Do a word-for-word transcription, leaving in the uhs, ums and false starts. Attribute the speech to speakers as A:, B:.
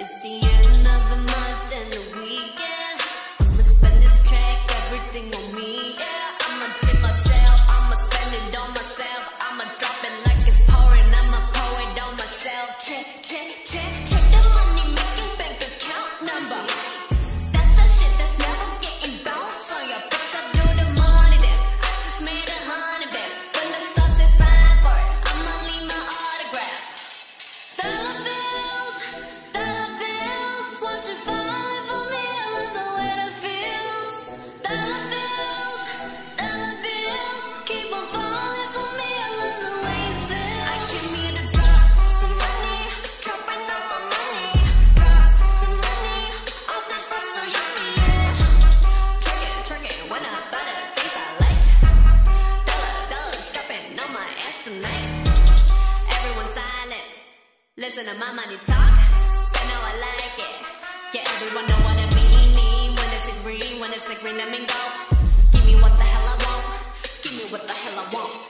A: It's the end of the month and the weekend. I'ma spend this check, everything on me, yeah. I'ma tip myself, I'ma spend it on myself. I'ma drop it like it's pouring, I'ma pour it on myself. Check, check, check, check the money making bank account number. That's the shit that's never getting bounced on your bitch. I do the money dance, I just made a hundred bands. When the stars say sign for it, I'ma leave my autograph. Dollar bills, dollar bills, watch it falling for me. I love the way that feels. Dollar bills, dollar bills, keep on falling for me. I love the way it feels. I came here to drop some money, dropping all my money. Drop some money, all this stuff so yummy, yeah. Twerk it, twerk it, when I buy the things I like. Dollar, dollars dropping on my ass tonight. Everyone silent, listen to my money talk. Spend how I like it. Yeah, everyone know what I mean. mean. When it's a green, when it's a green, I mean go. Give me what the hell I want. Give me what the hell I want.